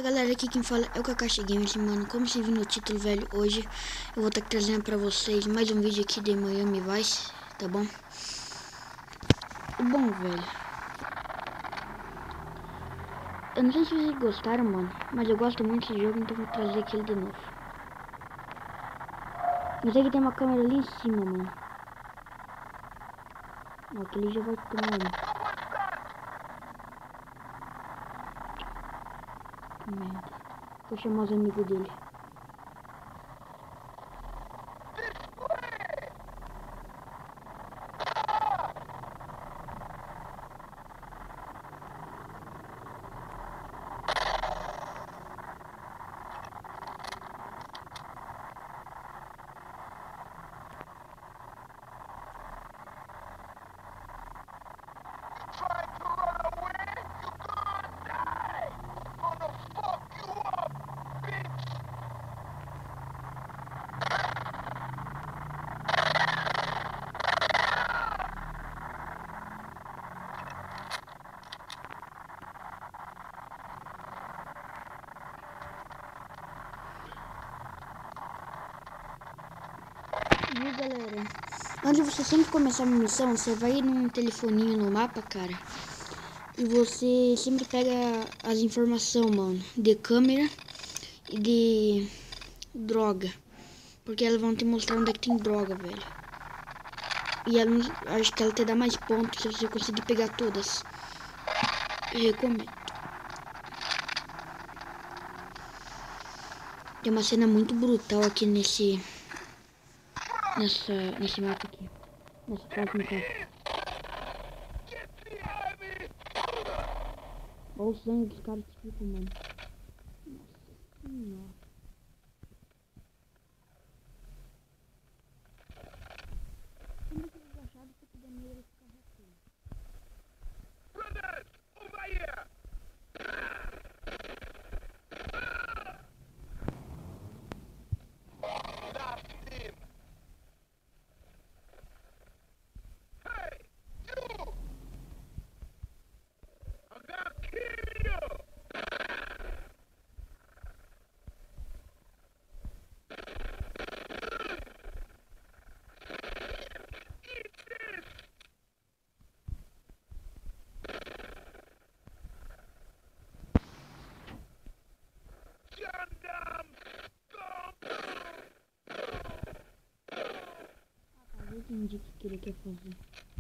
Galera, aqui quem fala é o Kakashi Games, mano. Como se viu no título, velho, hoje eu vou estar trazendo pra vocês mais um vídeo aqui de Miami Vice, tá bom? E bom, velho, eu não sei se vocês gostaram, mano, mas eu gosto muito desse jogo, então vou trazer aquele de novo. Mas aqui tem uma câmera ali em cima, mano. Ó, aquele já vai tomando. Que merda. Vou chamar os amigos dele. Viu, galera? Antes de você sempre começar uma missão, você vai num telefoninho no mapa, cara. E você sempre pega as informações, mano, de câmera e de droga. Porque elas vão te mostrar onde é que tem droga, velho. E ela, acho que ela te dá mais pontos se você conseguir pegar todas. Eu recomendo. Tem uma cena muito brutal aqui nesse mapa aqui. Nessa fase no caso. Olha o sangue dos caras que ficam, mano. Nossa senhora. Como que eles acharam que essa maneira ia ficar rápido? Brothers, over here! Last him! Hey, you! I'm gonna kill you! Eat this! Gundam! Eu entendi o que ele quer fazer.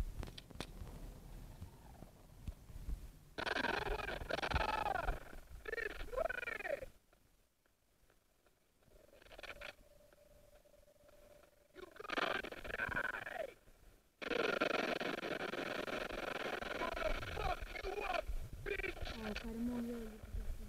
This way! You gonna die! Gonna fuck you up, bitch! Ah, o cara morreu ali.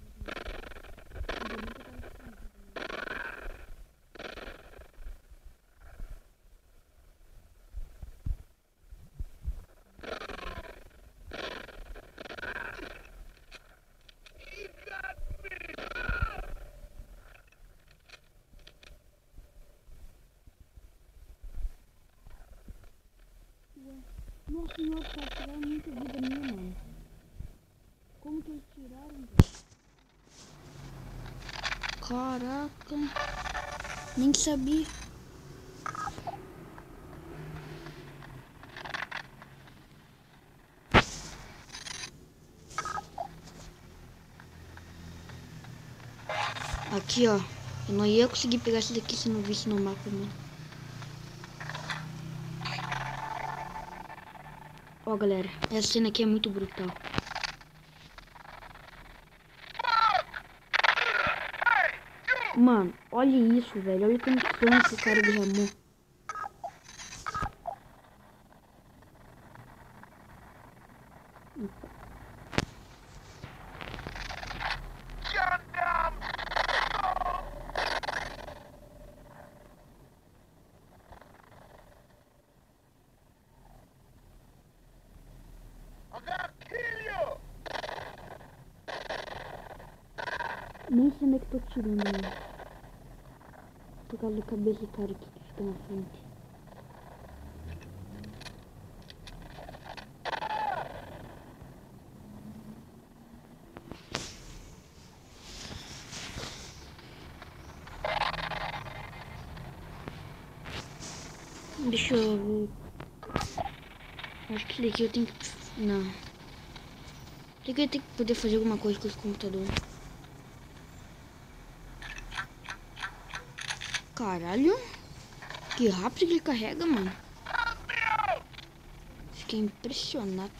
You got me! Nossa senhora, cara, tiraram muita vida minha, mano. Como que eles tiraram, velho? Caraca. Nem sabia. Aqui, ó. Eu não ia conseguir pegar isso daqui se não visse no mapa, mano. Ó, galera. Essa cena aqui é muito brutal. Mano, olha isso, velho. Olha como sangue que o cara derramou. Gundam! I'm gonna kill you! Nem sei onde é que tô tirando, mano. Por causa da cabeça do cara aqui que fica na frente. Deixa eu ver. Acho que esse daqui eu tenho que... Não. Tem que poder fazer alguma coisa com esse computador. Caralho. Que rápido que ele carrega, mano. Fiquei impressionado.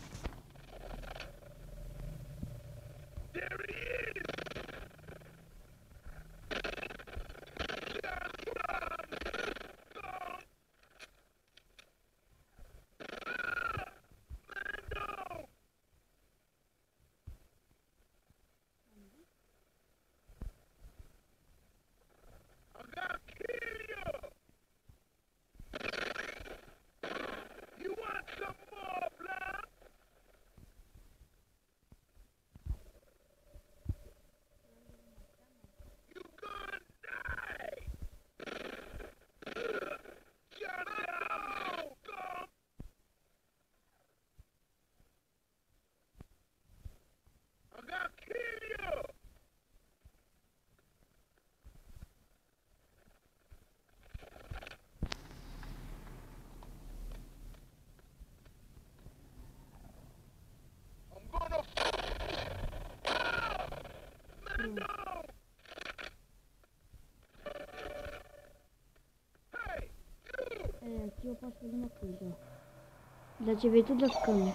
Aqui eu posso fazer uma coisa, ó. Desativei todas as câmeras.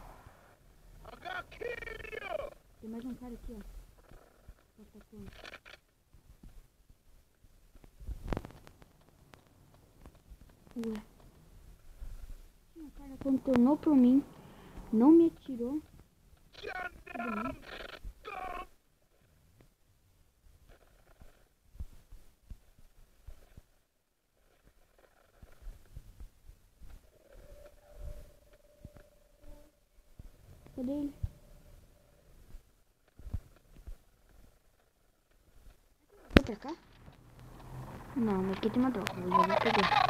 Tem mais um cara aqui, ó. Ué. O cara contornou por mim. Não me atirou. Cadê ele? Foi pra cá? Não, mas aqui tem uma droga. Eu já vou pegar.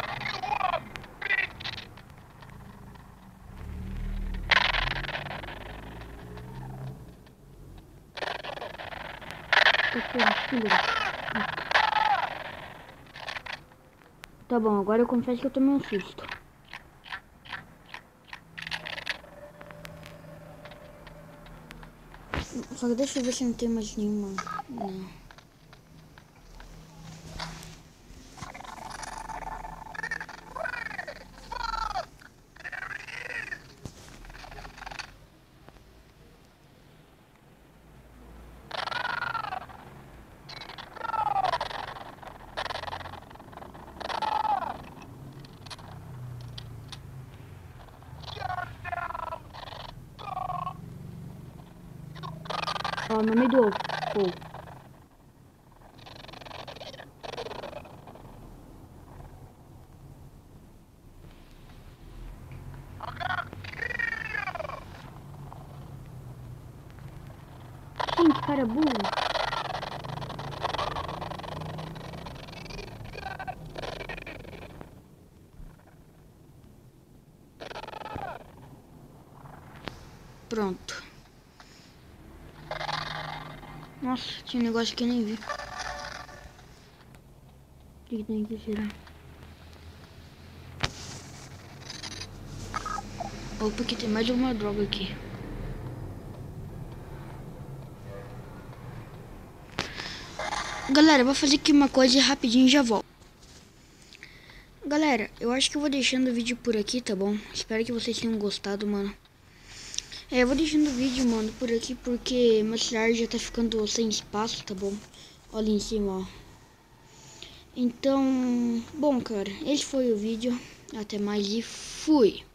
Tá bom, agora eu confesso que eu tomei um susto. Só que deixa eu ver se não tem mais nenhuma. Não. Ó, no meio do ovo. Que cara burro. Pronto. Nossa, tinha um negócio que eu nem vi. O que tem que tirar? Opa, que tem mais uma droga aqui. Galera, eu vou fazer aqui uma coisa rapidinho e já volto. Galera, eu acho que eu vou deixando o vídeo por aqui, tá bom? Espero que vocês tenham gostado, mano. Eu vou deixando o vídeo, mano, por aqui porque meu celular já tá ficando sem espaço, tá bom? Olha ali em cima, ó. Então, bom, cara, esse foi o vídeo. Até mais e fui!